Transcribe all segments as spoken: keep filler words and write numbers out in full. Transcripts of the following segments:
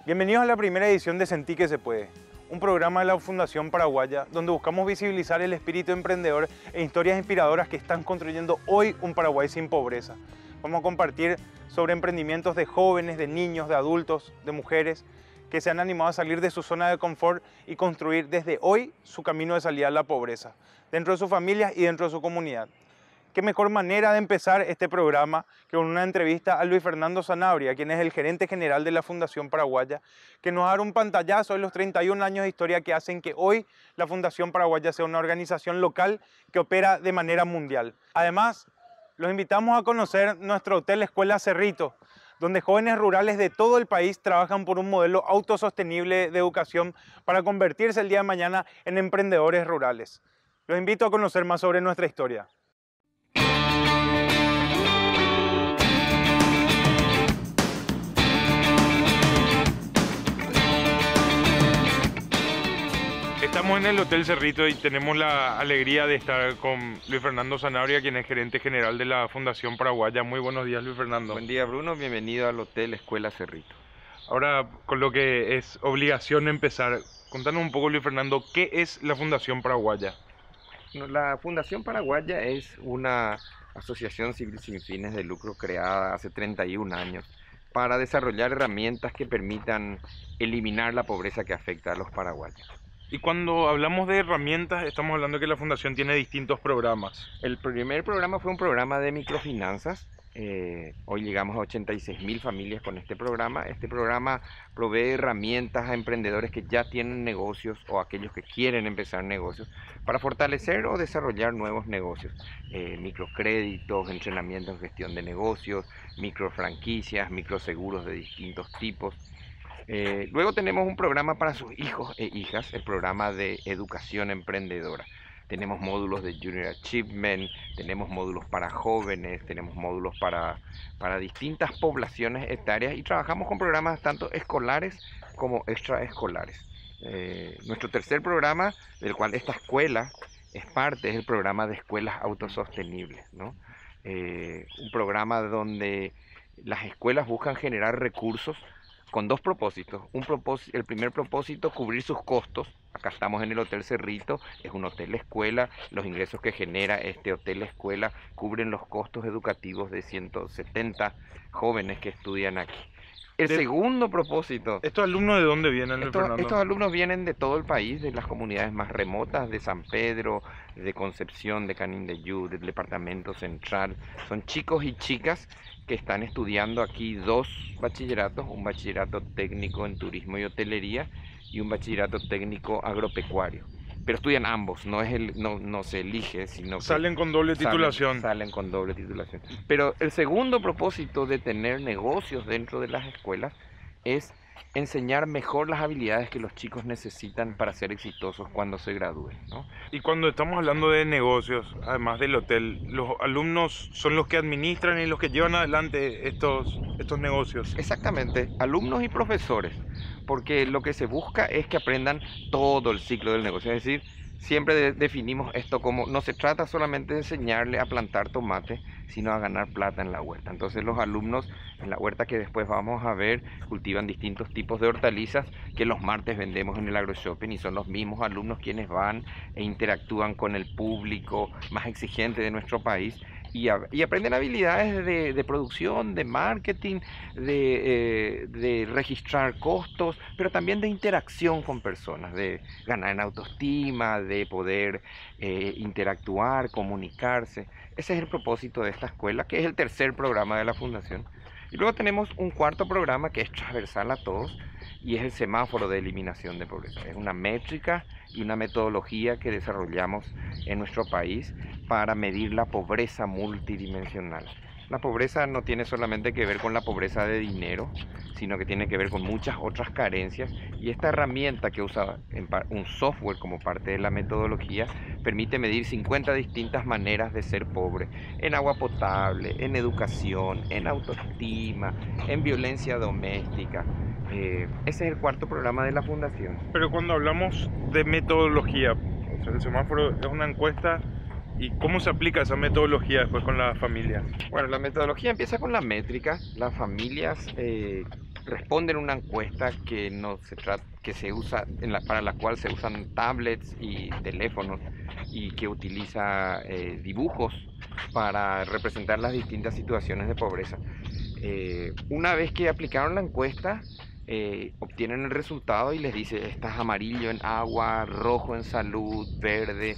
Bienvenidos a la primera edición de Sentí que se puede, un programa de la Fundación Paraguaya donde buscamos visibilizar el espíritu emprendedor e historias inspiradoras que están construyendo hoy un Paraguay sin pobreza. Vamos a compartir sobre emprendimientos de jóvenes, de niños, de adultos, de mujeres que se han animado a salir de su zona de confort y construir desde hoy su camino de salida a la pobreza, dentro de sus familias y dentro de su comunidad. Qué mejor manera de empezar este programa que con una entrevista a Luis Fernando Sanabria, quien es el gerente general de la Fundación Paraguaya, que nos dará un pantallazo de los treinta y un años de historia que hacen que hoy la Fundación Paraguaya sea una organización local que opera de manera mundial. Además, los invitamos a conocer nuestro Hotel Escuela Cerrito, donde jóvenes rurales de todo el país trabajan por un modelo autosostenible de educación para convertirse el día de mañana en emprendedores rurales. Los invito a conocer más sobre nuestra historia. Estamos en el Hotel Cerrito y tenemos la alegría de estar con Luis Fernando Sanabria, quien es gerente general de la Fundación Paraguaya. Muy buenos días, Luis Fernando. Buen día, Bruno. Bienvenido al Hotel Escuela Cerrito. Ahora, con lo que es obligación empezar, contanos un poco, Luis Fernando, ¿qué es la Fundación Paraguaya? La Fundación Paraguaya es una asociación civil sin fines de lucro creada hace treinta y un años para desarrollar herramientas que permitan eliminar la pobreza que afecta a los paraguayos. Y cuando hablamos de herramientas, estamos hablando de que la Fundación tiene distintos programas. El primer programa fue un programa de microfinanzas. Eh, hoy llegamos a ochenta y seis mil familias con este programa. Este programa provee herramientas a emprendedores que ya tienen negocios o aquellos que quieren empezar negocios para fortalecer o desarrollar nuevos negocios. Eh, microcréditos, entrenamiento en gestión de negocios, microfranquicias, microseguros de distintos tipos. Eh, luego tenemos un programa para sus hijos e hijas, el programa de educación emprendedora. Tenemos módulos de Junior Achievement, tenemos módulos para jóvenes, tenemos módulos para, para distintas poblaciones etarias y trabajamos con programas tanto escolares como extraescolares. Eh, nuestro tercer programa, del cual esta escuela es parte, es el programa de escuelas autosostenibles, ¿no? Eh, un programa donde las escuelas buscan generar recursos con dos propósitos. Un propósito, el primer propósito, cubrir sus costos. Acá estamos en el Hotel Cerrito, es un hotel escuela. Los ingresos que genera este hotel escuela cubren los costos educativos de ciento setenta jóvenes que estudian aquí. El de, segundo propósito... ¿Estos alumnos de dónde vienen, estos, estos alumnos vienen de todo el país, de las comunidades más remotas, de San Pedro, de Concepción, de Canindeyú, del Departamento Central. Son chicos y chicas que están estudiando aquí dos bachilleratos, un bachillerato técnico en turismo y hotelería y un bachillerato técnico agropecuario. Pero estudian ambos, no, es el, no, no se elige, sino que salen con doble titulación. Salen, salen con doble titulación. Pero el segundo propósito de tener negocios dentro de las escuelas es enseñar mejor las habilidades que los chicos necesitan para ser exitosos cuando se gradúen, ¿no? Y cuando estamos hablando de negocios, además del hotel, los alumnos son los que administran y los que llevan adelante estos, estos negocios. Exactamente, alumnos y profesores, porque lo que se busca es que aprendan todo el ciclo del negocio, es decir, siempre de, definimos esto como, no se trata solamente de enseñarle a plantar tomate, sino a ganar plata en la huerta. Entonces los alumnos en la huerta que después vamos a ver, cultivan distintos tipos de hortalizas que los martes vendemos en el AgroShopping y son los mismos alumnos quienes van e interactúan con el público más exigente de nuestro país. Y, a, y aprenden habilidades de, de producción, de marketing, de, eh, de registrar costos, pero también de interacción con personas, de ganar en autoestima, de poder eh, interactuar, comunicarse. Ese es el propósito de esta escuela, que es el tercer programa de la Fundación. Y luego tenemos un cuarto programa que es transversal a todos y es el semáforo de eliminación de pobreza. Es una métrica y una metodología que desarrollamos en nuestro país para medir la pobreza multidimensional. La pobreza no tiene solamente que ver con la pobreza de dinero, sino que tiene que ver con muchas otras carencias y esta herramienta que usa un software como parte de la metodología permite medir cincuenta distintas maneras de ser pobre, en agua potable, en educación, en autoestima, en violencia doméstica. Eh, ese es el cuarto programa de la Fundación. Pero cuando hablamos de metodología, o sea, el semáforo es una encuesta. ¿Y cómo se aplica esa metodología después con las familias? Bueno, la metodología empieza con la métrica. Las familias eh, responden una encuesta que, no se trata, que se usa, en la, para la cual se usan tablets y teléfonos y que utiliza eh, dibujos para representar las distintas situaciones de pobreza. Eh, una vez que aplicaron la encuesta, eh, obtienen el resultado y les dice, estás amarillo en agua, rojo en salud, verde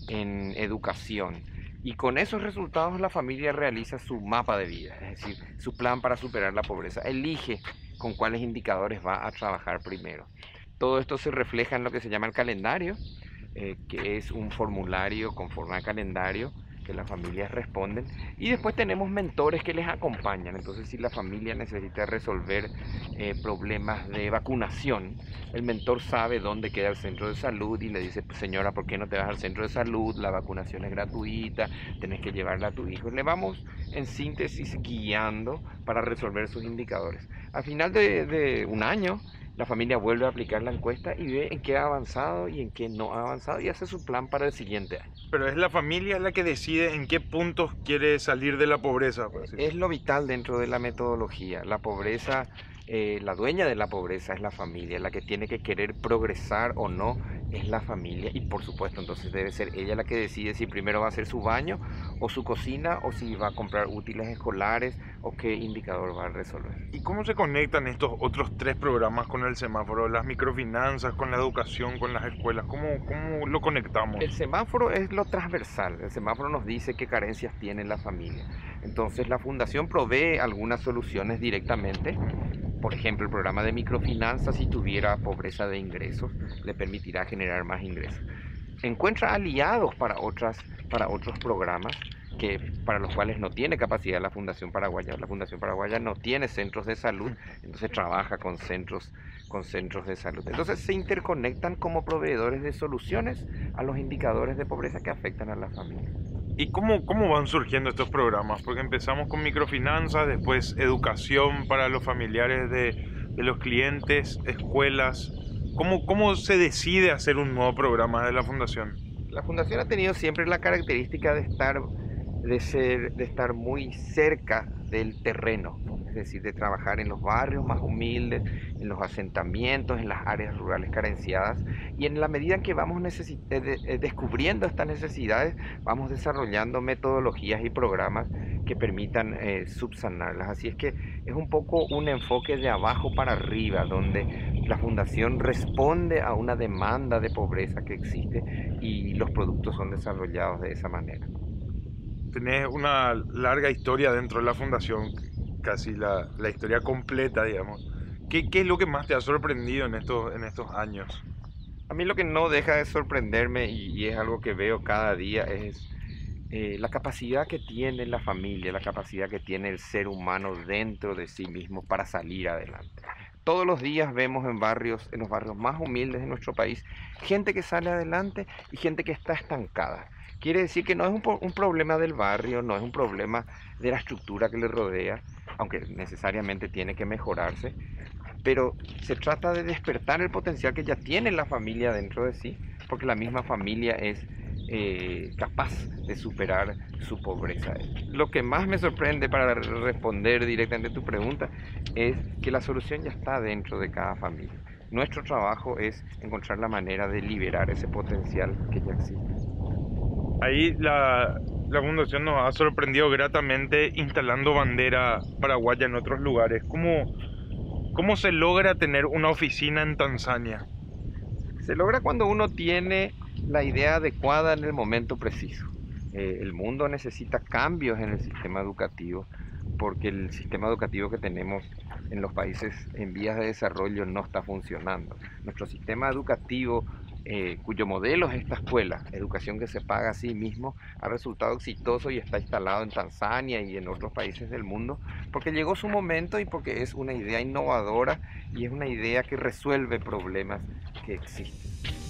en educación. Y con esos resultados la familia realiza su mapa de vida, es decir, su plan para superar la pobreza. Elige con cuáles indicadores va a trabajar primero. Todo esto se refleja en lo que se llama el calendario, eh, que es un formulario conforme al calendario que las familias responden, y después tenemos mentores que les acompañan. Entonces, si la familia necesita resolver eh, problemas de vacunación, el mentor sabe dónde queda el centro de salud y le dice, señora, ¿por qué no te vas al centro de salud? La vacunación es gratuita, tenés que llevarla a tu hijo. Le vamos, en síntesis, guiando para resolver sus indicadores. Al final de, de un año, la familia vuelve a aplicar la encuesta y ve en qué ha avanzado y en qué no ha avanzado y hace su plan para el siguiente año. Pero es la familia la que decide en qué puntos quiere salir de la pobreza, por así Es lo vital dentro de la metodología. La pobreza, eh, la dueña de la pobreza es la familia, la que tiene que querer progresar o no es la familia, y por supuesto entonces debe ser ella la que decide si primero va a hacer su baño o su cocina, o si va a comprar útiles escolares, o qué indicador va a resolver. ¿Y cómo se conectan estos otros tres programas con el semáforo? Las microfinanzas, con la educación, con las escuelas. ¿Cómo, cómo lo conectamos? El semáforo es lo transversal. El semáforo nos dice qué carencias tiene la familia. Entonces la fundación provee algunas soluciones directamente. Por ejemplo, el programa de microfinanzas, si tuviera pobreza de ingresos, le permitirá generar más ingresos. Encuentra aliados para, otras, para otros programas que, para los cuales no tiene capacidad la Fundación Paraguaya. La Fundación Paraguaya no tiene centros de salud, entonces trabaja con centros, con centros de salud. Entonces se interconectan como proveedores de soluciones a los indicadores de pobreza que afectan a la familia. ¿Y cómo, cómo van surgiendo estos programas? Porque empezamos con microfinanzas, después educación para los familiares de, de los clientes, escuelas. ¿Cómo, ¿Cómo se decide hacer un nuevo programa de la Fundación? La Fundación ha tenido siempre la característica de estar, de ser, de estar muy cerca del terreno, es decir, de trabajar en los barrios más humildes, en los asentamientos, en las áreas rurales carenciadas, y en la medida en que vamos de, descubriendo estas necesidades, vamos desarrollando metodologías y programas que permitan eh, subsanarlas. Así es que es un poco un enfoque de abajo para arriba, donde la Fundación responde a una demanda de pobreza que existe y los productos son desarrollados de esa manera. Tenés una larga historia dentro de la Fundación, casi la, la historia completa, digamos. ¿Qué, ¿Qué es lo que más te ha sorprendido en estos, en estos años? A mí lo que no deja de sorprenderme, y, y es algo que veo cada día, es eh, la capacidad que tiene la familia, la capacidad que tiene el ser humano dentro de sí mismo para salir adelante. Todos los días vemos en barrios, en los barrios más humildes de nuestro país, gente que sale adelante y gente que está estancada. Quiere decir que no es un, un problema del barrio, no es un problema de la estructura que le rodea, aunque necesariamente tiene que mejorarse, pero se trata de despertar el potencial que ya tiene la familia dentro de sí, porque la misma familia es eh, capaz de superar su pobreza. Lo que más me sorprende, para responder directamente a tu pregunta, es que la solución ya está dentro de cada familia. Nuestro trabajo es encontrar la manera de liberar ese potencial que ya existe. Ahí la, la Fundación nos ha sorprendido gratamente instalando bandera paraguaya en otros lugares. ¿Cómo, cómo se logra tener una oficina en Tanzania? Se logra cuando uno tiene la idea adecuada en el momento preciso. Eh, el mundo necesita cambios en el sistema educativo, porque el sistema educativo que tenemos en los países en vías de desarrollo no está funcionando. Nuestro sistema educativo, eh, cuyo modelo es esta escuela, educación que se paga a sí mismo, ha resultado exitoso y está instalado en Tanzania y en otros países del mundo, porque llegó su momento y porque es una idea innovadora y es una idea que resuelve problemas que existen.